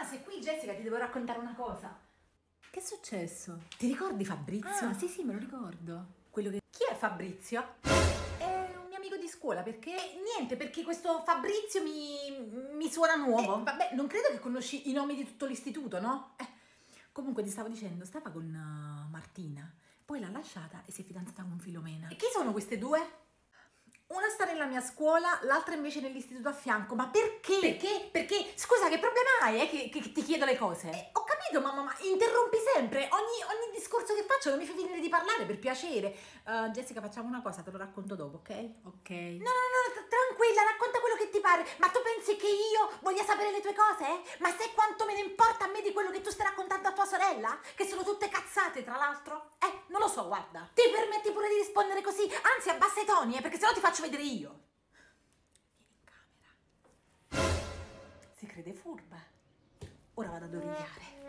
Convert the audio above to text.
sei qui Jessica, ti devo raccontare una cosa. Che è successo? Ti ricordi Fabrizio? Ah, sì, me lo ricordo. Quello che... Chi è Fabrizio? È un mio amico di scuola, perché... Niente, perché questo Fabrizio mi suona nuovo. Vabbè, non credo che conosci i nomi di tutto l'istituto, no? Comunque ti stavo dicendo, stava con Martina, poi l'ha lasciata e si è fidanzata con Filomena. E chi sono queste due? Una sta nella mia scuola, l'altra invece nell'istituto a fianco. Ma perché? Perché? Scusa, che problema hai, che ti chiedo le cose? Ho capito, ma interrompi sempre. Ogni discorso che faccio non mi fai finire di parlare, per piacere. Jessica, facciamo una cosa, te lo racconto dopo, ok? Ok. No, tranquilla, racconta quello che ti pare. Ma tu pensi che io voglia sapere le tue cose? Ma sai quanto me ne importa a me di quello che tu stai raccontando a tua sorella? Che sono tutte cazzate, tra l'altro? Non lo so, guarda. Ti permetti pure di rispondere così? Anzi, abbassa i toni, perché sennò ti faccio vedere io. Vieni in camera. Si crede furba. Ora vado ad origliare.